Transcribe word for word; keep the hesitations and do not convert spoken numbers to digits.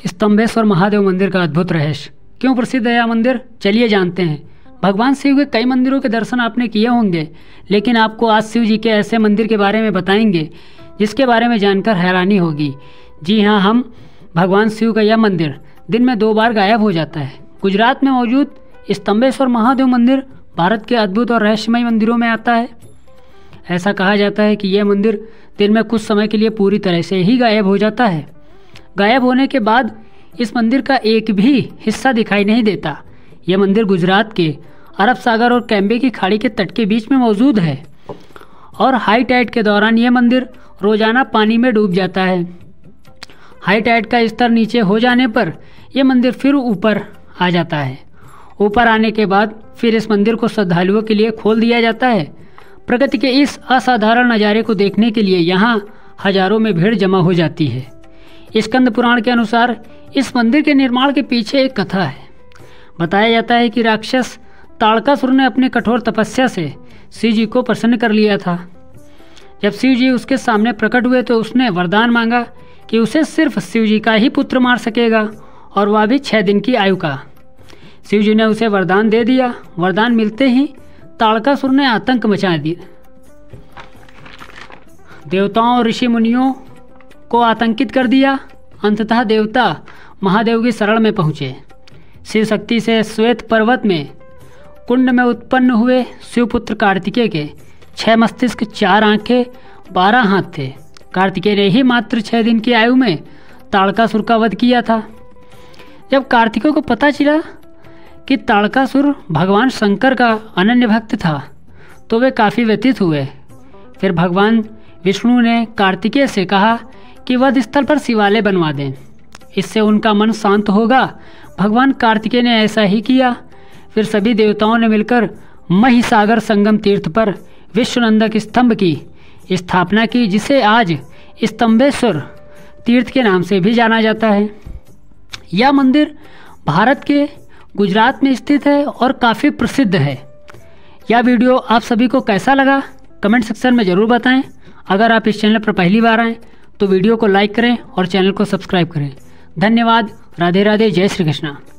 स्तंभेश्वर महादेव मंदिर का अद्भुत रहस्य। क्यों प्रसिद्ध है यह मंदिर, चलिए जानते हैं। भगवान शिव के कई मंदिरों के दर्शन आपने किए होंगे, लेकिन आपको आज शिव जी के ऐसे मंदिर के बारे में बताएंगे जिसके बारे में जानकर हैरानी होगी। जी हाँ, हम भगवान शिव का यह मंदिर दिन में दो बार गायब हो जाता है। गुजरात में मौजूद स्तंभेश्वर महादेव मंदिर भारत के अद्भुत और रहस्यमय मंदिरों में आता है। ऐसा कहा जाता है कि यह मंदिर दिन में कुछ समय के लिए पूरी तरह से ही गायब हो जाता है। गायब होने के बाद इस मंदिर का एक भी हिस्सा दिखाई नहीं देता। यह मंदिर गुजरात के अरब सागर और कैम्बे की खाड़ी के तट के बीच में मौजूद है और हाई टाइड के दौरान यह मंदिर रोजाना पानी में डूब जाता है। हाई टाइड का स्तर नीचे हो जाने पर यह मंदिर फिर ऊपर आ जाता है। ऊपर आने के बाद फिर इस मंदिर को श्रद्धालुओं के लिए खोल दिया जाता है। प्रकृति के इस असाधारण नज़ारे को देखने के लिए यहाँ हजारों में भीड़ जमा हो जाती है। स्कंद पुराण के अनुसार इस मंदिर के निर्माण के पीछे एक कथा है। बताया जाता है कि राक्षस ताड़कासुर ने अपने कठोर तपस्या से शिव जी को प्रसन्न कर लिया था। जब शिव जी उसके सामने प्रकट हुए तो उसने वरदान मांगा कि उसे सिर्फ शिव जी का ही पुत्र मार सकेगा, और वह भी छः दिन की आयु का। शिव जी ने उसे वरदान दे दिया। वरदान मिलते ही ताड़कासुर ने आतंक मचा दिया। देवताओं और ऋषि मुनियों को आतंकित कर दिया। अंततः देवता महादेव की शरण में पहुँचे। शिव शक्ति से श्वेत पर्वत में कुंड में उत्पन्न हुए शिवपुत्र कार्तिकेय के छह मस्तिष्क, चार आंखें, बारह हाथ थे। कार्तिकेय ने ही मात्र छः दिन की आयु में ताड़कासुर का वध किया था। जब कार्तिकेय को पता चला कि ताड़कासुर भगवान शंकर का अनन्य भक्त था तो वे काफ़ी व्यथित हुए। फिर भगवान विष्णु ने कार्तिकेय से कहा कि वध स्थल पर शिवालय बनवा दें, इससे उनका मन शांत होगा। भगवान कार्तिकेय ने ऐसा ही किया। फिर सभी देवताओं ने मिलकर महिसागर संगम तीर्थ पर विश्वनंदक स्तंभ की स्थापना की, जिसे आज स्तंभेश्वर तीर्थ के नाम से भी जाना जाता है। यह मंदिर भारत के गुजरात में स्थित है और काफ़ी प्रसिद्ध है। यह वीडियो आप सभी को कैसा लगा कमेंट सेक्शन में ज़रूर बताएं। अगर आप इस चैनल पर पहली बार आएँ तो वीडियो को लाइक करें और चैनल को सब्सक्राइब करें। धन्यवाद। राधे राधे। जय श्री कृष्णा।